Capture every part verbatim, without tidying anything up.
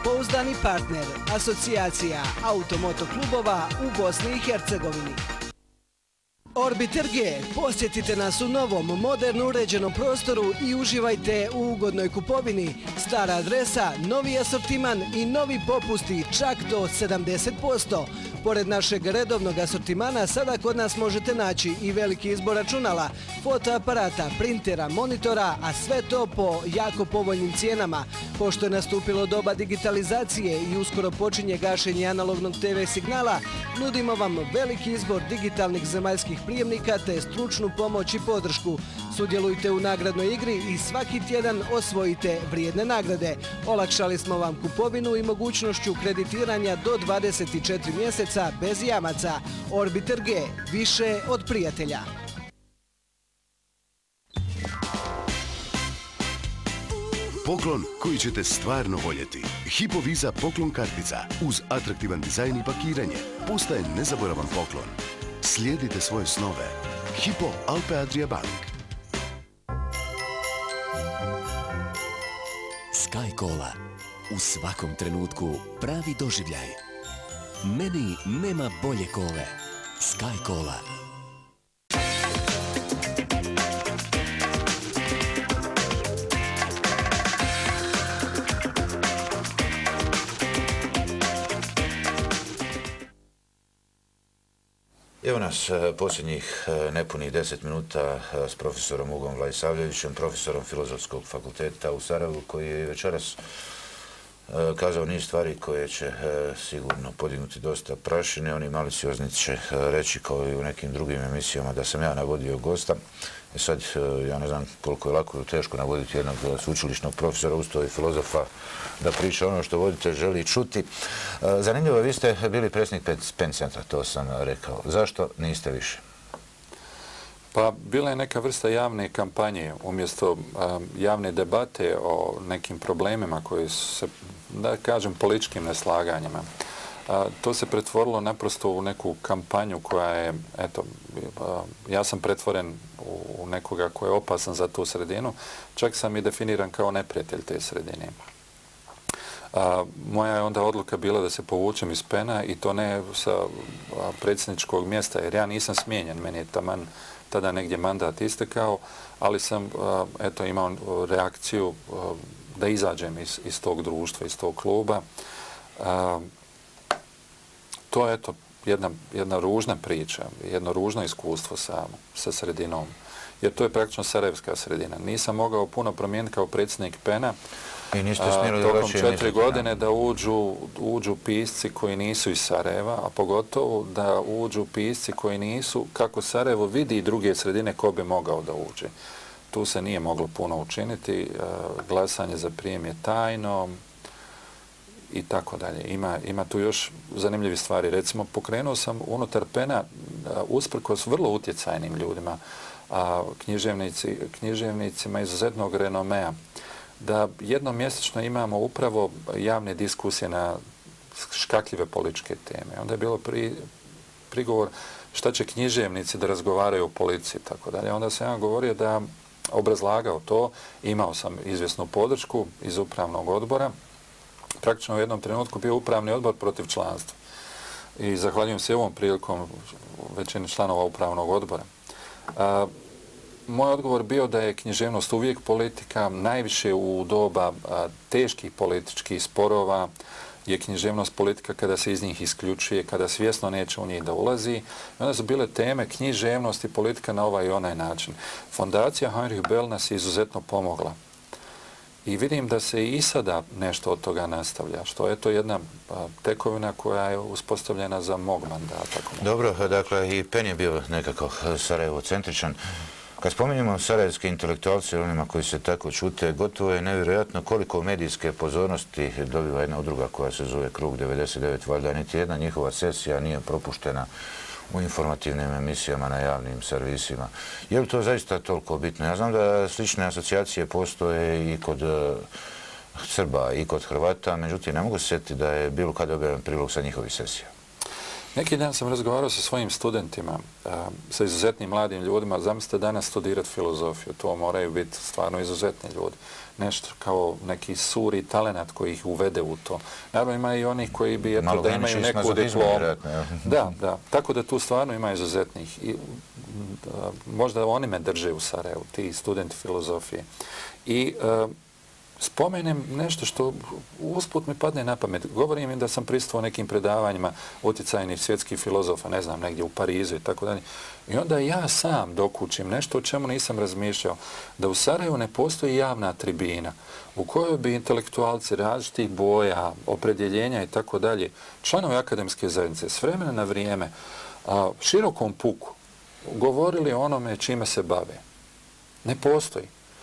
pouzdani partner, asocijacija automoto klubova u Bosni i Hercegovini. Orbiter G. Posjetite nas u novom, moderno uređenom prostoru i uživajte u ugodnoj kupovini. Stara adresa, novi asortiman i novi popusti čak do sedamdeset posto. Pored našeg redovnog asortimana, sada kod nas možete naći i veliki izbor računala, fotoaparata, printera, monitora, a sve to po jako povoljnim cijenama. Pošto je nastupilo doba digitalizacije i uskoro počinje gašenje analognog te ve signala, nudimo vam veliki izbor digitalnih zemaljskih prijemnika te stručnu pomoć i podršku. Sudjelujte u nagradnoj igri i svaki tjedan osvojite vrijedne nagrade. Olakšali smo vam kupovinu i mogućnošću kreditiranja do dvadeset četiri mjeseca bez jamaca. Orbiter G. Više od prijatelja. Poklon koji ćete stvarno voljeti. Hypo Visa poklon kartica uz atraktivan dizajn i pakiranje postaje nezaboravan poklon. Slijedite svoje snove. Hypo Alpe Adria Bank. Sky Cola. U svakom trenutku pravi doživljaj. Meni nema bolje kole. Sky Cola. Evo nas posljednjih nepunih deset minuta s profesorom Ugom Vlaisavljevićem, profesorom Filozofskog fakulteta u Sarajevu, koji je večeras kazao niz stvari koje će sigurno podignuti dosta prašine. Oni maliciozni će reći, kao i u nekim drugim emisijama, da sam ja navodio gosta. E sad, ja ne znam koliko je lako ili teško navoditi jednog sveučilišnog profesora, usto i filozofa, da priča ono što voditelj želi čuti. Zanimljivo, vi ste bili predsjednik PEN centra, to sam rekao. Zašto niste više? Pa bila je neka vrsta javne kampanje, umjesto javne debate o nekim problemima koji su se, da kažem, političkim neslaganjima. To se pretvorilo naprosto u neku kampanju koja je, eto, ja sam pretvoren u nekoga ko je opasan za tu sredinu, čak sam i definiran kao neprijatelj te sredine. Moja je onda odluka bila da se povučem iz PEN-a i to ne sa predsjedničkog mjesta, jer ja nisam smijenjen, meni je taman tada negdje mandat istekao, ali sam, eto, imao reakciju da izađem iz, iz tog društva, iz tog kluba. To je, eto, jedna, jedna ružna priča, jedno ružno iskustvo sa, sa sredinom, jer to je praktično sarajevska sredina. Nisam mogao puno promijeniti kao predsjednik PEN-a, I niste smjeli da tokom četiri godine da uđu, uđu pisci koji nisu iz Sarajeva, a pogotovo da uđu pisci koji nisu, kako Sarajevo vidi i druge sredine, ko bi mogao da uđe. Tu se nije moglo puno učiniti, glasanje za prijem je tajno i tako dalje. Ima, ima tu još zanimljivi stvari. Recimo, pokrenuo sam unutar PEN-a usprkos vrlo utjecajnim ljudima, a književnici, književnicima izuzetnog renomea, da jednom mjesečno imamo upravo javne diskusije na škakljive političke teme. Onda je bilo pri, prigovor šta će književnici da razgovaraju o policiji, tako dalje. Onda sam ja govorio da obrazlagao to, imao sam izvjesnu podršku iz upravnog odbora. Praktično u jednom trenutku bio upravni odbor protiv članstva. I zahvaljujem se ovom prilikom većini članova upravnog odbora. A, Moj odgovor bio da je književnost uvijek politika, najviše u doba a, teških političkih sporova je književnost politika kada se iz njih isključuje, kada svjesno neće u njih da ulazi. I onda su bile teme književnost i politika na ovaj i onaj način. Fondacija Heinrich Böll nas je izuzetno pomogla. I vidim da se i sada nešto od toga nastavlja, što je to jedna a, tekovina koja je uspostavljena za mog mandata. Dobro, dakle, i PEN je bio nekako Sarajevo-centričan. Kad spominjemo sarajevske intelektualce, onima koji se tako čute, gotovo je nevjerojatno koliko medijske pozornosti dobiva jedna udruga koja se zove Krug devedeset devet. Valjda niti jedna njihova sesija nije propuštena u informativnim emisijama na javnim servisima. Je li to zaista toliko bitno? Ja znam da slične asocijacije postoje i kod Srba i kod Hrvata, međutim ne mogu se sjetiti da je bilo kada objavljen prilog sa njihovih sesija. Neki dan sam razgovarao sa svojim studentima, sa izuzetnim mladim ljudima. Zamislite danas studirati filozofiju, to moraju biti stvarno izuzetni ljudi. Nešto kao neki suri talenat koji ih uvede u to. Naravno ima i onih koji bi, eto, da imaju neku diplomu. Da, da. Tako da tu stvarno ima izuzetnih. I, da, možda oni me drže u Sarajevu, ti studenti filozofije. I uh, spomenem nešto što usput mi padne na pamet. Govorim im da sam prisustvovao nekim predavanjima utjecajnih svjetskih filozofa, ne znam, negdje u Parizu i tako dalje. I onda ja sam dokučim nešto o čemu nisam razmišljao, da u Sarajevu ne postoji javna tribina u kojoj bi intelektualci različitih boja, opredjeljenja i tako dalje, članovi akademske zajednice s vremena na vrijeme, a, širokom puku, govorili o onome čime se bave. Ne postoji.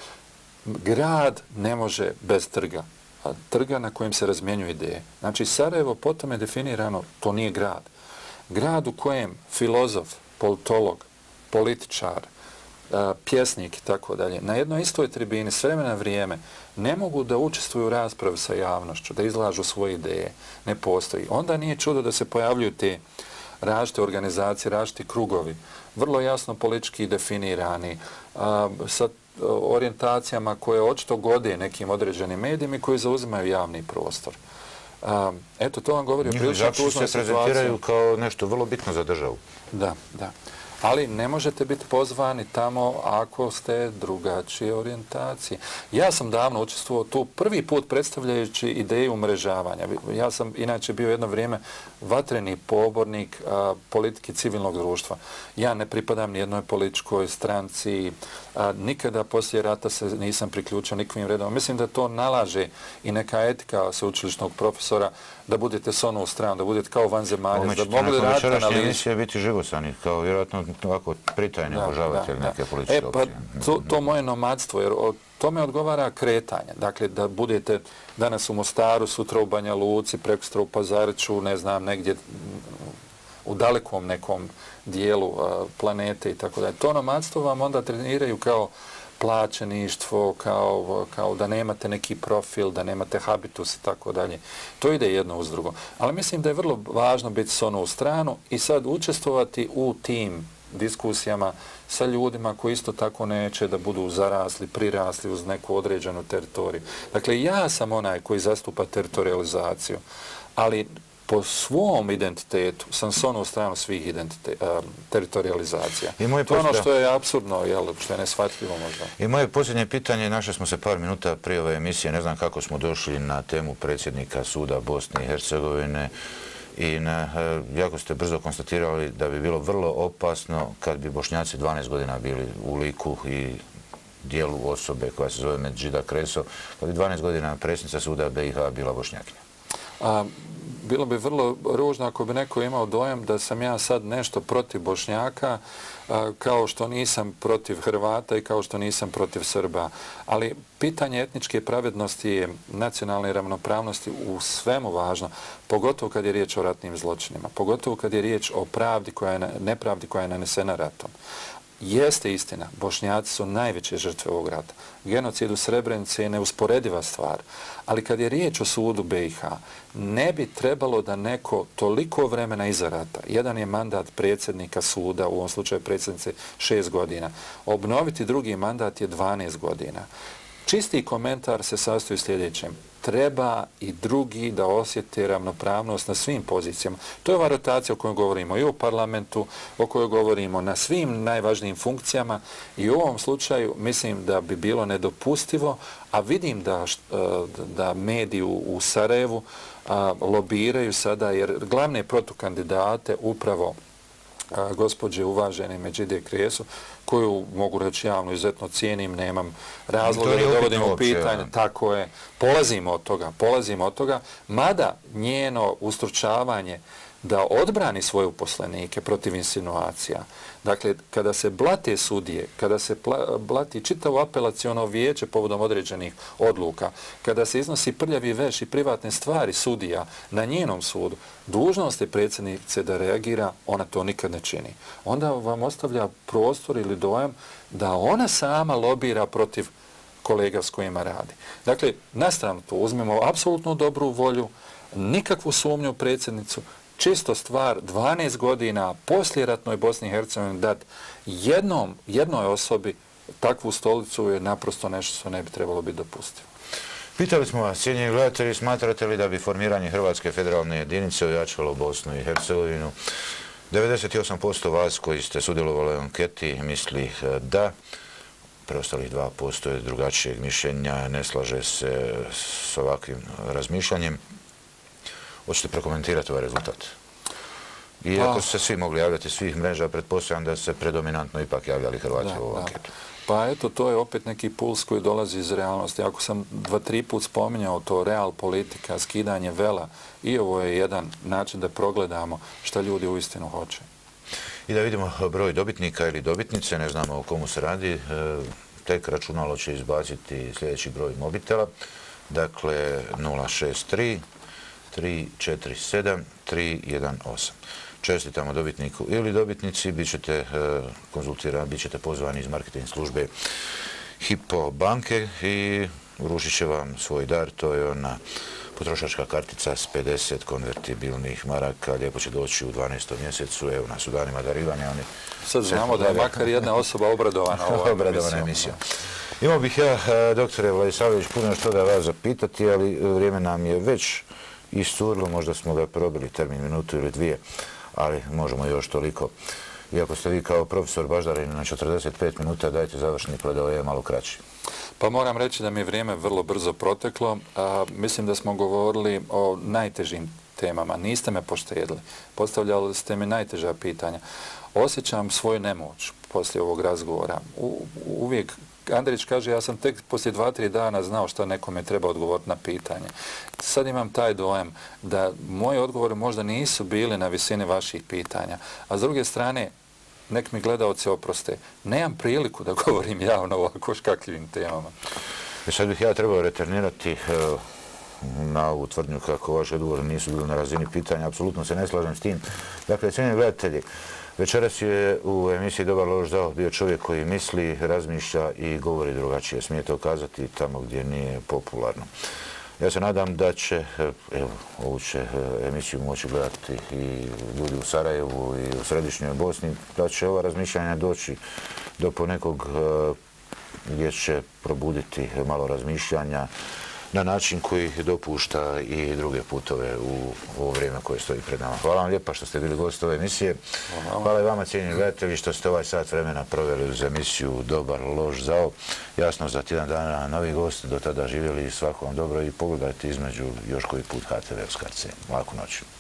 Grad ne može bez trga, a trga na kojem se razmjenjuju ideje. Znači, Sarajevo potom je definirano, to nije grad. Grad u kojem filozof, politolog, političar, pjesnik i tako dalje, na jednoj istoj tribini s vremena na vrijeme ne mogu da učestvuju u raspravi sa javnošću, da izlažu svoje ideje. Ne postoji. Onda nije čudo da se pojavljuju te različite organizacije, različiti krugovi, vrlo jasno politički definirani, a, sa orijentacijama koje očito gode nekim određenim medijima i koji zauzimaju javni prostor. A, eto, to vam govori o prilično tužnoj situaciji. Se prezentiraju kao nešto vrlo bitno za državu. Da, da. Ali ne možete biti pozvani tamo ako ste drugačije orijentacije. Ja sam davno učestvovao tu prvi put predstavljajući ideju umrežavanja. Ja sam inače bio jedno vrijeme vatreni pobornik a, politike civilnog društva. Ja ne pripadam ni jednoj političkoj stranci, a, nikada poslije rata se nisam priključio nikakvim redom. Mislim da to nalaže i neka etika sveučilišnog profesora da budete s onu stranu, da budete kao vanzemaljac, da mogli raditi analizu. Večerašnje emisije biti živosani, kao vjerojatno ovako pritajni obožavatelj neke političke e, pa, opcije. To, to moje nomadstvo, jer o tome odgovara kretanje. Dakle, da budete danas u Mostaru, sutra u Banja Luci, prekosutra u Pazariću, ne znam, negdje u dalekom nekom dijelu a, planete i tako dalje. To nomadstvo vam onda treniraju kao plaćeništvo, kao, kao da nemate neki profil, da nemate habitus i tako dalje. To ide jedno uz drugo. Ali mislim da je vrlo važno biti s onu stranu i sad učestvovati u tim diskusijama sa ljudima koji isto tako neće da budu zarasli, prirasli uz neku određenu teritoriju. Dakle, ja sam onaj koji zastupa teritorializaciju, ali po svom identitetu sam s onu stranu svih teritorializacija. To je ono što je apsurdno, jel, što je neshvatljivo možda. I moje posljednje pitanje, našli smo se par minuta prije ove emisije, ne znam kako smo došli na temu predsjednika suda Bosne i Hercegovine i na, jako ste brzo konstatirali da bi bilo vrlo opasno kad bi Bošnjaci dvanaest godina bili u liku i dijelu osobe koja se zove Medžida Kreso, kad bi dvanaest godina predsjednica suda B i H bila Bošnjakinja. A, bilo bi vrlo ružno ako bi neko imao dojam da sam ja sad nešto protiv Bošnjaka, a, kao što nisam protiv Hrvata i kao što nisam protiv Srba. Ali pitanje etničke pravednosti je nacionalne ravnopravnosti u svemu važno, pogotovo kad je riječ o ratnim zločinima, pogotovo kad je riječ o pravdi koja je, nepravdi koja je nanesena ratom. Jeste istina, Bošnjaci su najveće žrtve ovog rata. Genocid u Srebrenici je neusporediva stvar. Ali kad je riječ o sudu B i H, ne bi trebalo da neko toliko vremena iza rata, jedan je mandat predsjednika suda, u ovom slučaju predsjednice šest godina, obnoviti drugi mandat je dvanaest godina. Čisti komentar se sastoji sljedećem. Treba i drugi da osjete ravnopravnost na svim pozicijama. To je ova rotacija o kojoj govorimo i u parlamentu, o kojoj govorimo na svim najvažnijim funkcijama i u ovom slučaju mislim da bi bilo nedopustivo, a vidim da, da mediji u Sarajevu a, lobiraju sada, jer glavne protukandidate upravo a, gospođe uvažene Medžide Kresu, koju mogu reći javno izuzetno cijenim, nemam razloga da dovodim u pitanje. Tako je, polazimo od toga, polazimo od toga, mada njeno ustručavanje da odbrani svoje uposlenike protiv insinuacija. Dakle, kada se blate sudije, kada se blati čitavo apelaciono vijeće povodom određenih odluka, kada se iznosi prljavi veš i privatne stvari sudija na njenom sudu, dužnost je predsjednice da reagira, ona to nikad ne čini. Onda vam ostavlja prostor ili dojam da ona sama lobira protiv kolega s kojima radi. Dakle, na stranu to uzmemo apsolutno dobru volju, nikakvu sumnju u predsjednicu čisto stvar dvanaest godina poslijeratnoj Bosni i Hercegovini dati jednom, jednoj osobi takvu stolicu je naprosto nešto što ne bi trebalo biti dopustivo. Pitali smo vas, cijenjeni gledatelji, smatrate li da bi formiranje Hrvatske federalne jedinice ojačalo Bosnu i Hercegovinu? devedeset osam posto vas koji ste sudjelovali u anketi misli da, preostalih dva posto je drugačijeg mišljenja, ne slaže se s ovakvim razmišljanjem. Hoćete prokomentirati ovaj rezultat? Iako su se svi mogli javljati svih mreža, pretpostavljam da se predominantno ipak javljali Hrvati u ovu anketu. Pa eto, to je opet neki puls koji dolazi iz realnosti. Ako sam dva, tri put spominjao to real politika, skidanje vela, i ovo je jedan način da progledamo šta ljudi uistinu hoće. I da vidimo broj dobitnika ili dobitnice, ne znamo o komu se radi, tek računalo će izbaciti sljedeći broj mobitela, dakle nula šest tri tri četiri sedam tri jedan osam. Čestitamo dobitniku ili dobitnici, bit ćete konzultirani, bit ćete pozvani iz marketing službe Hypo banke i uručit će vam svoj dar, to je ona potrošačka kartica s pedeset konvertibilnih maraka, lijepo će doći u dvanaestom mjesecu, evo nas u danima darivanja. Oni sad znamo da je makar jedna osoba obradovana ovom emisijom. Imao bih ja, doktore Vladisavljević, puno što da vas zapitati, ali vrijeme nam je već iscurilo, možda smo ga probili termin minutu ili dvije, ali možemo još toliko. Iako ste vi kao profesor baždareni na četrdeset pet minuta, dajte završni prodao je malo kraći. Pa moram reći da mi je vrijeme vrlo brzo proteklo. A, mislim da smo govorili o najtežim temama. Niste me poštedili. Postavljali ste mi najteža pitanja. Osjećam svoju nemoć poslije ovog razgovora. U, uvijek Andrić kaže, ja sam tek poslije dva, tri dana znao što nekome treba odgovoriti na pitanje. Sad imam taj dojam da moji odgovori možda nisu bili na visini vaših pitanja. A s druge strane, nek mi gledaoci oproste, nemam priliku da govorim javno o ovako škakljivim temama. E sad bih ja trebao returnirati na ovu tvrdnju kako vaši odgovori nisu bili na razini pitanja. Apsolutno se ne slažem s tim. Dakle, cijenjeni gledatelji, večeras je u emisiji Dobar loš zao bio čovjek koji misli, razmišlja i govori drugačije. Smije to kazati tamo gdje nije popularno. Ja se nadam da će, evo, ovu će emisiju moći gledati i ljudi u Sarajevu i u središnjoj Bosni, da će ova razmišljanja doći do ponekog gdje će probuditi malo razmišljanja na način koji dopušta i druge putove u ovo vrijeme koje stoji pred nama. Hvala vam lijepa što ste bili gost ove emisije. Hvala i vama, cijenjeni gledatelji, što ste ovaj sat vremena proveli uz emisiju Dobar loš zao. Jasno, za tjedan dana novi gost, do tada živjeli, svako vam dobro i pogledajte između još koji put H T V-ovskarce. Laku noć.